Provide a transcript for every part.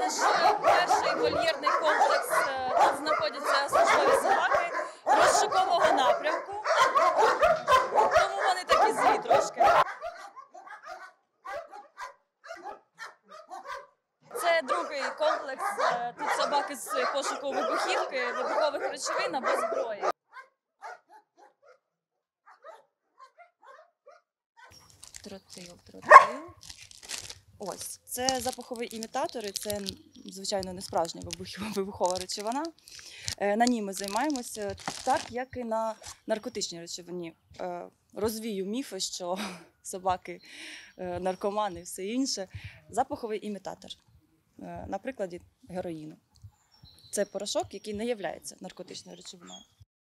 наш перший вольєрний комплекс. Тут знаходяться службові собаки розшукового напрямку, тому вони такі злі трошки. Це другий комплекс. Тут собаки з пошуку вибухівки, вибухових речовин або зброї. Тротил. Ось, це запахові імітатори, це, звичайно, не справжня вибухова речовина. На ній ми займаємося так, як і на наркотичній речовині. Розвію міфи, що собаки наркомани і все інше. Запаховий імітатор, на прикладі героїну. Це порошок, який не є наркотичною речовиною.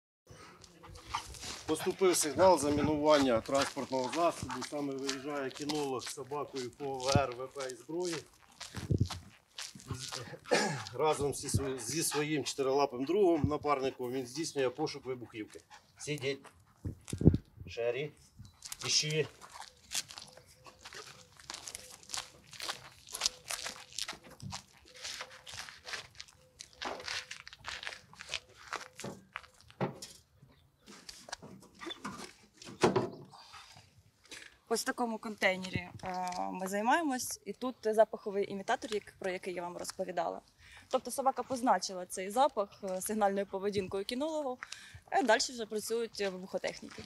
Поступив сигнал замінування транспортного засобу, саме виїжджає кінолог з собакою по ВР-ВП і зброї. Разом зі своїм чотирилапим другом, напарником, він здійснює пошук вибухівки. Сидіть. Шері. Іщи. Ось в такому контейнері ми займаємось, і тут запаховий імітатор, про який я вам розповідала. Тобто собака позначила цей запах сигнальною поведінкою кінологу, а далі вже працюють вибухотехніки.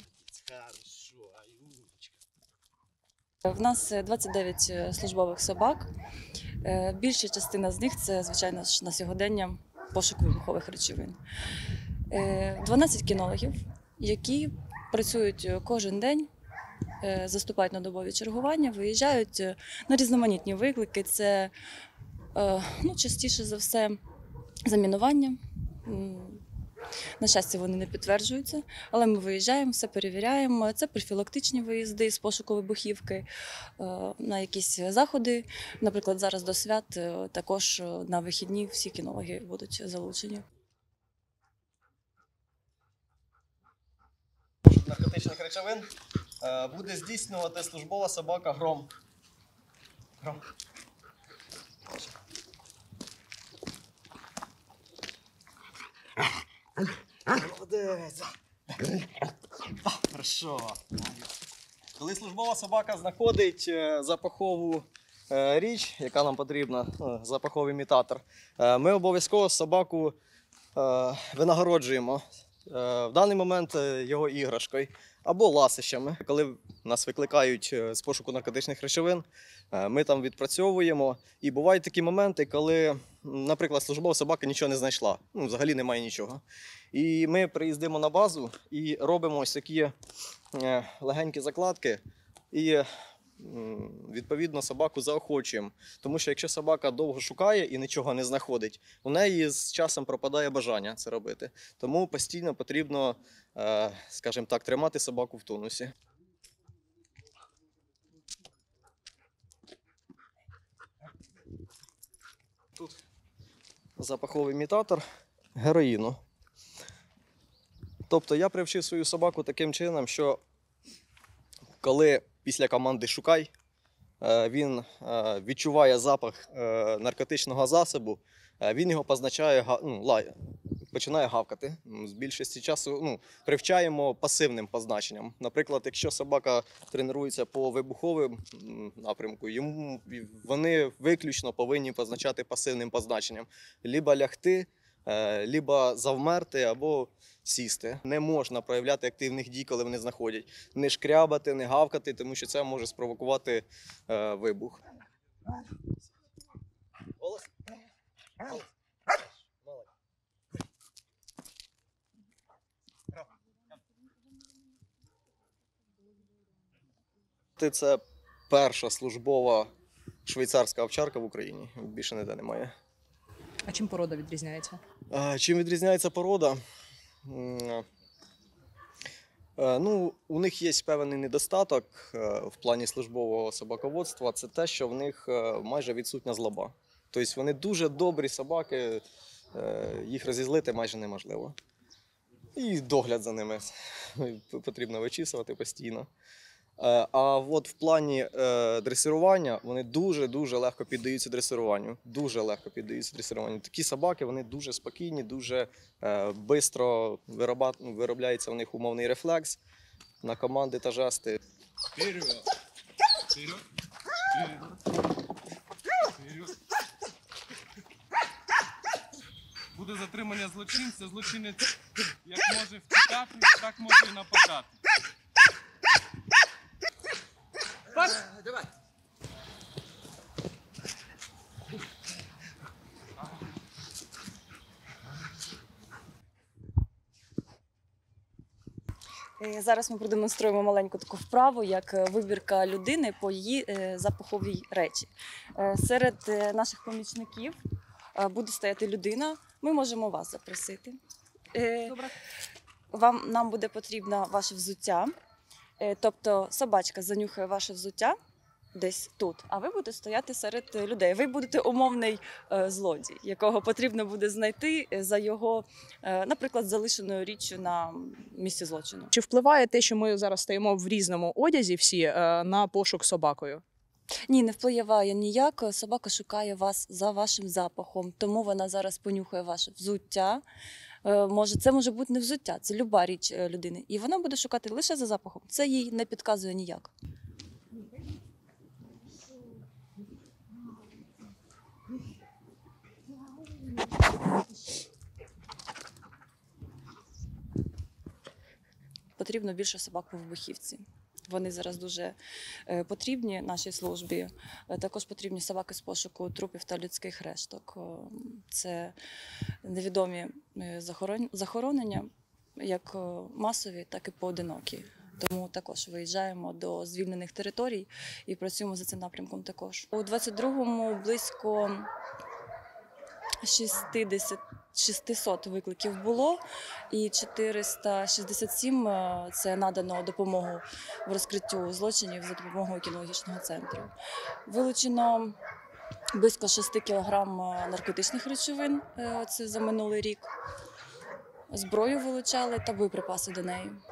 В нас 29 службових собак. Більша частина з них – це, звичайно ж, на сьогодення пошук вибухових речовин. 12 кінологів, які працюють кожен день, заступають на добові чергування, виїжджають на різноманітні виклики. Це частіше за все замінування. На щастя, вони не підтверджуються, але ми виїжджаємо, все перевіряємо. Це профілактичні виїзди з пошуку вибухівки на якісь заходи. Наприклад, зараз до свят також на вихідні всі кінологи будуть залучені. Наркотичних речовин буде здійснювати службова собака Гром. Молодець. Хорошо. Коли службова собака знаходить запахову річ, яка нам потрібна, запаховий імітатор, ми обов'язково собаку винагороджуємо. В даний момент його іграшкою або ласощами. Коли нас викликають з пошуку наркотичних речовин, ми там відпрацьовуємо. І бувають такі моменти, коли, наприклад, службова собака нічого не знайшла, взагалі немає нічого. І ми приїздимо на базу і робимо ось такі легенькі закладки. І відповідно собаку заохочуємо. Тому що якщо собака довго шукає і нічого не знаходить, у неї з часом пропадає бажання це робити. Тому постійно потрібно, скажімо так, тримати собаку в тонусі. Тут запаховий імітатор героїну. Тобто я привчив свою собаку таким чином, що коли після команди «Шукай» він відчуває запах наркотичного засобу, він його позначає, починає гавкати. З більшості часу привчаємо пасивним позначенням. Наприклад, якщо собака тренується по вибуховим напрямку, вони виключно повинні позначати пасивним позначенням. Либо лягти, либо завмерти, або сісти. Не можна проявляти активних дій, коли вони знаходять. Не шкрябати, не гавкати, тому що це може спровокувати вибух. Голос. Це перша службова швейцарська овчарка в Україні. Більше ніде немає. А чим порода відрізняється? Чим відрізняється порода? У них є певний недостаток в плані службового собаководства. Це те, що в них майже відсутня злоба. Тобто вони дуже добрі собаки, їх розізлити майже неможливо. І догляд за ними потрібно вичісувати постійно. А от в плані дресирування вони дуже-дуже легко піддаються дресируванню. Дуже легко піддаються дресируванню. Такі собаки вони дуже спокійні, дуже швидко виробляється в них умовний рефлекс на команди та жести. Вперед! Вперед! Вперед! Вперед! Буде затримання злочинця. Злочинець як може втікати, так може і нападати. Зараз ми продемонструємо маленьку таку вправу, як вибірка людини по її запаховій речі. Серед наших помічників буде стояти людина. Ми можемо вас запросити. Добре. Нам буде потрібно ваше взуття. Тобто собачка занюхає ваше взуття десь тут, а ви будете стояти серед людей. Ви будете умовний злодій, якого потрібно буде знайти за його, наприклад, залишеною річчю на місці злочину. Чи впливає те, що ми зараз стоїмо в різному одязі всі на пошук собакою? Ні, не впливає ніяк. Собака шукає вас за вашим запахом, тому вона зараз понюхає ваше взуття. Це може бути не взуття, це люба річ людини. І вона буде шукати лише за запахом. Це їй не підказує ніяк. Потрібно більше собак по вибухівці. Вони зараз дуже потрібні нашій службі. Також потрібні собаки з пошуку трупів та людських решток. Це невідомі захоронення, як масові, так і поодинокі. Тому також виїжджаємо до звільнених територій і працюємо за цим напрямком також. У 22-му близько 600 викликів було, і 467 – це надано допомогу в розкриттю злочинів за допомогою кінологічного центру. Вилучено близько 6 кілограм наркотичних речовин, це за минулий рік. Зброю вилучали та боєприпаси до неї.